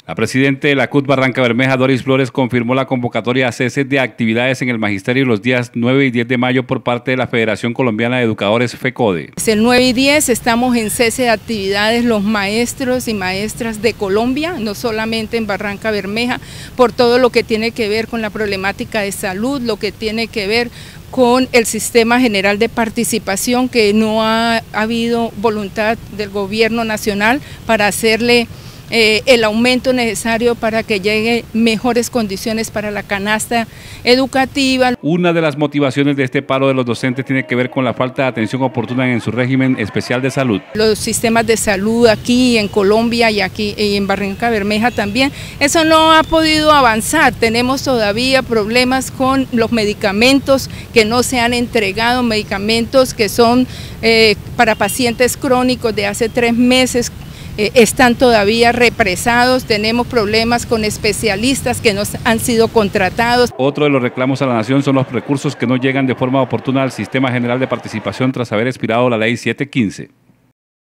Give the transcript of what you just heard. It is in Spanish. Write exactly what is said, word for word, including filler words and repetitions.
La presidenta de la C U T Barranca Bermeja, Doris Flores, confirmó la convocatoria a cese de actividades en el magisterio los días nueve y diez de mayo por parte de la Federación Colombiana de Educadores, FECODE. El nueve y diez estamos en cese de actividades los maestros y maestras de Colombia, no solamente en Barranca Bermeja, por todo lo que tiene que ver con la problemática de salud, lo que tiene que ver con el sistema general de participación, que no ha, ha habido voluntad del gobierno nacional para hacerle Eh, el aumento necesario para que llegue mejores condiciones para la canasta educativa. Una de las motivaciones de este paro de los docentes tiene que ver con la falta de atención oportuna en su régimen especial de salud. Los sistemas de salud aquí en Colombia y aquí y en Barranca Bermeja también, eso no ha podido avanzar. Tenemos todavía problemas con los medicamentos que no se han entregado, medicamentos que son eh, para pacientes crónicos de hace tres meses, Eh, están todavía represados. Tenemos problemas con especialistas que no han sido contratados. Otro de los reclamos a la nación son los recursos que no llegan de forma oportuna al Sistema General de Participación tras haber expirado la ley siete quince.